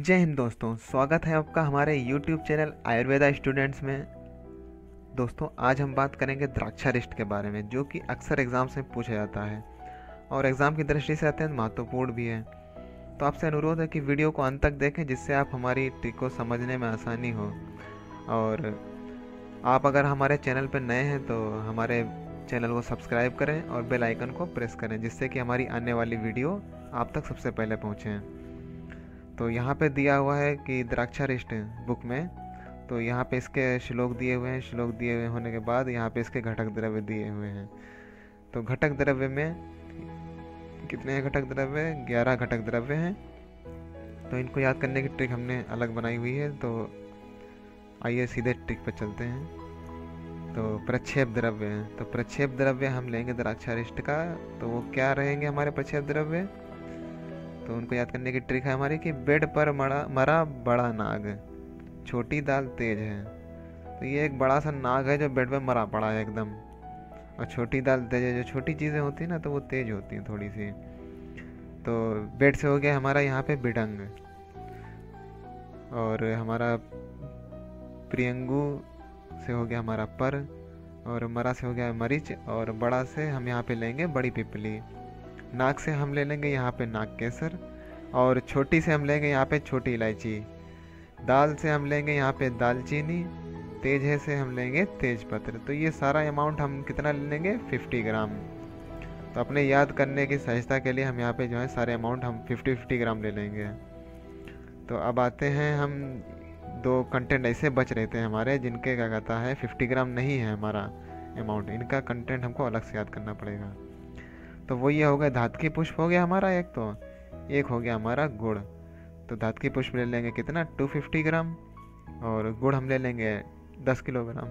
जय हिंद दोस्तों, स्वागत है आपका हमारे YouTube चैनल आयुर्वेदा स्टूडेंट्स में। दोस्तों, आज हम बात करेंगे द्राक्षारिष्ट के बारे में, जो कि अक्सर एग्ज़ाम्स में पूछा जाता है और एग्ज़ाम की दृष्टि से अत्यंत महत्वपूर्ण भी है। तो आपसे अनुरोध है कि वीडियो को अंत तक देखें, जिससे आप हमारी ट्रिक को समझने में आसानी हो। और आप अगर हमारे चैनल पर नए हैं तो हमारे चैनल को सब्सक्राइब करें और बेल आइकन को प्रेस करें, जिससे कि हमारी आने वाली वीडियो आप तक सबसे पहले पहुँचें। तो यहाँ पे दिया हुआ है कि द्राक्षारिष्ट बुक में, तो यहाँ पे इसके श्लोक दिए हुए हैं। श्लोक दिए हुए होने के बाद यहाँ पे इसके घटक द्रव्य दिए हुए हैं। तो घटक द्रव्य में कितने हैं? घटक द्रव्य 11 घटक द्रव्य हैं। तो इनको याद करने की ट्रिक हमने अलग बनाई हुई है। तो आइए सीधे ट्रिक पर चलते हैं। तो प्रक्षेप द्रव्य हैं। तो प्रक्षेप द्रव्य हम लेंगे द्राक्षारिष्ट का। तो वो क्या रहेंगे हमारे प्रक्षेप द्रव्य? तो उनको याद करने की ट्रिक है हमारी कि बेड पर मरा बड़ा नाग, छोटी दाल तेज है। तो ये एक बड़ा सा नाग है जो बेड पे मरा पड़ा है एकदम, और छोटी दाल तेज है। जो छोटी चीज़ें होती हैं ना, तो वो तेज होती हैं थोड़ी सी। तो बेड से हो गया हमारा यहाँ पे बिडंग, और हमारा प्रियंगु से हो गया हमारा पर, और मरा से हो गया मरीच, और बड़ा से हम यहाँ पे लेंगे बड़ी पिपली। नाक से हम ले लेंगे यहाँ पे नाग केसर, और छोटी से हम लेंगे यहाँ पे छोटी इलायची। दाल से हम लेंगे यहाँ पे दालचीनी। तेज है से हम लेंगे तेज पत्र। तो ये सारा अमाउंट हम कितना ले लेंगे? 50 ग्राम। तो अपने याद करने की सहजता के लिए हम यहाँ पे जो है सारे अमाउंट हम 50-50 ग्राम ले लेंगे। तो अब आते हैं, हम दो कंटेंट ऐसे बच रहते हैं हमारे, जिनके क्या कहता है 50 ग्राम नहीं है हमारा अमाउंट। इनका कंटेंट हमको अलग से याद करना पड़ेगा। तो वो ये हो गया धातुकी पुष्प हो गया हमारा एक, तो एक हो गया हमारा गुड़। तो धातुकी पुष्प ले लेंगे कितना? 250 ग्राम, और गुड़ हम ले लेंगे 10 किलोग्राम।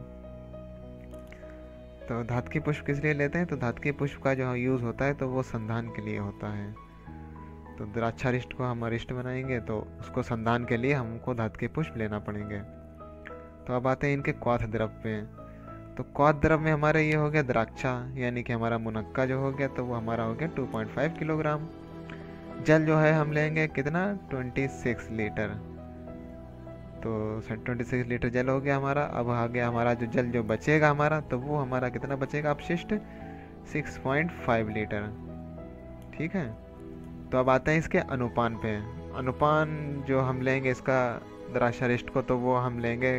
तो धातुकी पुष्प किस लिए लेते हैं? तो धातुकी पुष्प का जो यूज़ होता है तो वो संधान के लिए होता है। तो द्राक्षारिष्ट को हम अरिष्ट बनाएंगे, तो उसको संधान के लिए हमको धातुकी पुष्प लेना पड़ेंगे। तो अब आते हैं इनके क्वाथ द्रव्य पे। तो क्वाथ द्रव्य में हमारे ये हो गया द्राक्षा, यानी कि हमारा मुनक्का जो हो गया, तो वो हमारा हो गया 2.5 किलोग्राम। जल जो है हम लेंगे कितना? 26 लीटर। तो 26 लीटर जल हो गया हमारा। अब आ गया हमारा जो जल जो बचेगा हमारा, तो वो हमारा कितना बचेगा अपशिष्ट? 6.5 लीटर। ठीक है। तो अब आते हैं इसके अनुपान पे। अनुपान जो हम लेंगे इसका द्राक्षारिष्ट को, तो वो हम लेंगे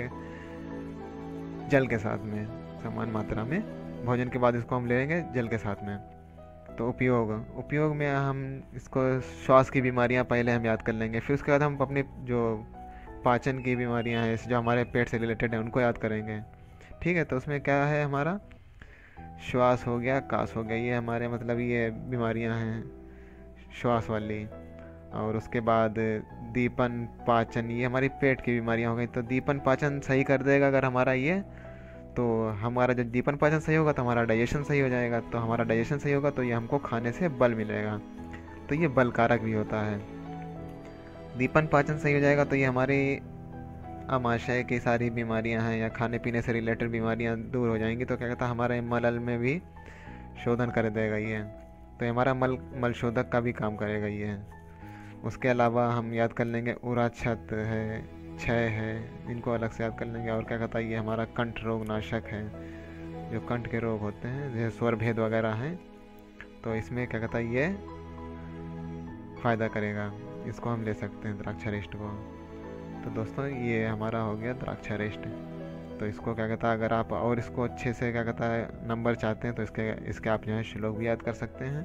जल के साथ में समान मात्रा में। भोजन के बाद इसको हम लेंगे जल के साथ में। तो उपयोग में हम इसको श्वास की बीमारियां पहले हम याद कर लेंगे, फिर उसके बाद हम अपनी जो पाचन की बीमारियां हैं जो हमारे पेट से रिलेटेड हैं उनको याद करेंगे। ठीक है। तो उसमें क्या है हमारा? श्वास हो गया, कास हो गया, ये हमारे मतलब ये बीमारियां हैं श्वास वाली। और उसके बाद दीपन पाचन, ये हमारी पेट की बीमारियां हो गई। तो दीपन पाचन सही कर देगा अगर हमारा ये, तो हमारा जब दीपन पाचन सही होगा तो हमारा डाइजेशन सही हो जाएगा। तो हमारा डाइजेशन सही होगा तो ये हमको खाने से बल मिलेगा, तो ये बल कारक भी होता है। दीपन पाचन सही हो जाएगा तो ये हमारी आमाशय की सारी बीमारियां हैं या खाने पीने से रिलेटेड बीमारियां दूर हो जाएंगी। तो क्या कहता है, हमारे मलल में भी शोधन कर देगा ये। तो हमारा मल शोधक का भी काम करेगा ये। उसके अलावा हम याद कर लेंगे उराछत है, क्षय है, इनको अलग से याद कर लेंगे। और क्या कहता है, ये हमारा कंठ रोग नाशक है, जो कंठ के रोग होते हैं जैसे स्वर भेद वगैरह हैं, तो इसमें क्या कहता है ये फ़ायदा करेगा। इसको हम ले सकते हैं द्राक्षारिष्ट को। तो दोस्तों, ये हमारा हो गया द्राक्षारिष्ट। तो इसको क्या कहता है, अगर आप और इसको अच्छे से क्या कहता है नंबर चाहते हैं तो इसके आप जो है श्लोक भी याद कर सकते हैं।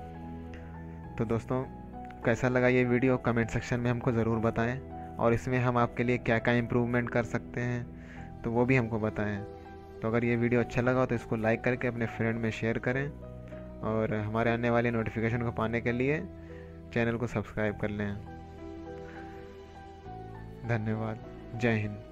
तो दोस्तों, कैसा लगा ये वीडियो कमेंट सेक्शन में हमको ज़रूर बताएं, और इसमें हम आपके लिए क्या क्या इम्प्रूवमेंट कर सकते हैं तो वो भी हमको बताएं। तो अगर ये वीडियो अच्छा लगा तो इसको लाइक करके अपने फ्रेंड में शेयर करें, और हमारे आने वाली नोटिफिकेशन को पाने के लिए चैनल को सब्सक्राइब कर लें। धन्यवाद। जय हिंद।